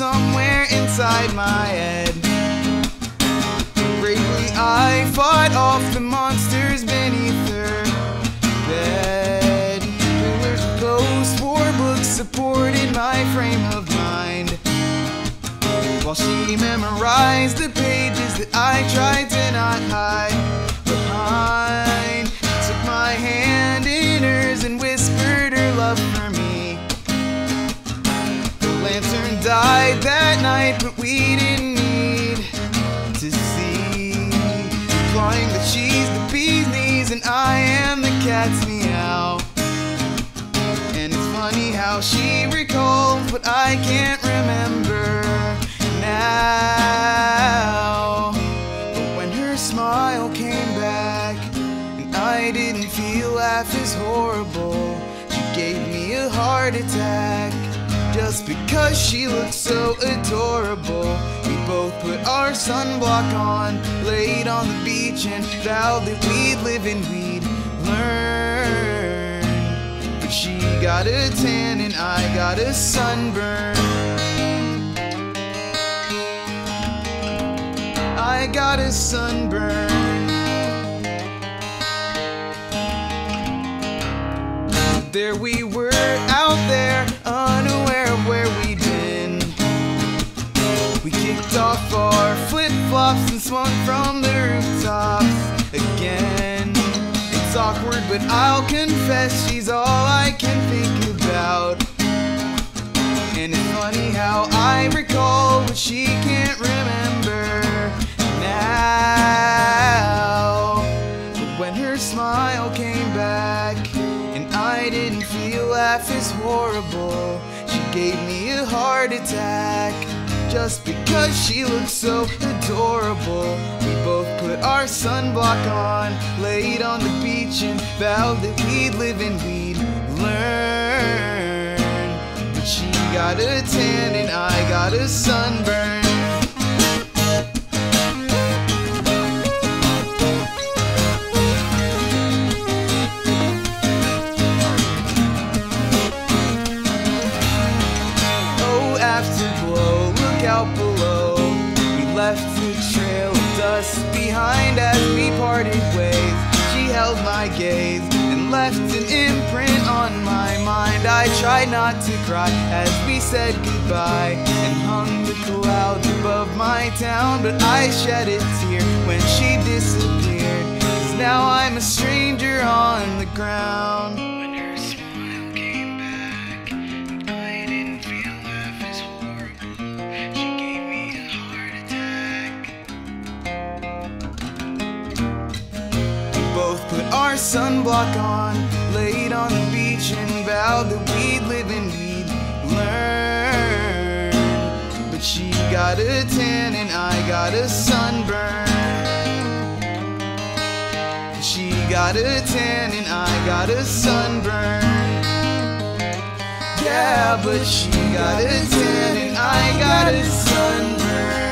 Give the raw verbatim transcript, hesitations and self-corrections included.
somewhere inside my head. Bravely I fought off the monsters beneath her bed. Pillars of post-war books supported my frame of mind, while she memorized the pages that I tried to not hide behind. She took my hand in hers and whispered her love for me. The lantern died that night, but we didn't need to see. Implying that she's the bee's knees and I am the cat's meow. And it's funny how she recalls, but I can't remember now. But when her smile came back and I didn't feel half as horrible, she gave me a heart attack. Just because she looked so adorable. We both put our sunblock on, laid on the beach and vowed that we'd live and we'd learn. But she got a tan and I got a sunburn. I got a sunburn. There we were out there, unaware of where we'd been. We kicked off our flip-flops and swung from the rooftops again. It's awkward, but I'll confess she's all I can think about. And it's funny how I recall what she can't remember now. But when her smile came back and I didn't feel half as horrible, she gave me a heart attack. Just because she looked so adorable. We both put our sunblock on, laid on the beach and vowed that we'd live and we'd learn. But she got a tan and I got a sunburn. Out below, we left the trail of dust behind as we parted ways. She held my gaze and left an imprint on my mind. I tried not to cry as we said goodbye and hung the clouds above my town, but I shed a tear when she disappeared, 'cause now I'm a stranger on the ground. When her smile came back and I didn't feel half as horrible, she gave me a heart attack. We both put our sunblock on, laid on the beach and vowed that we'd live and we'd learn. But she got a tan and I got a sunburn. She got a tan and I got a sunburn. Yeah, but she got a tan and I got a sunburn.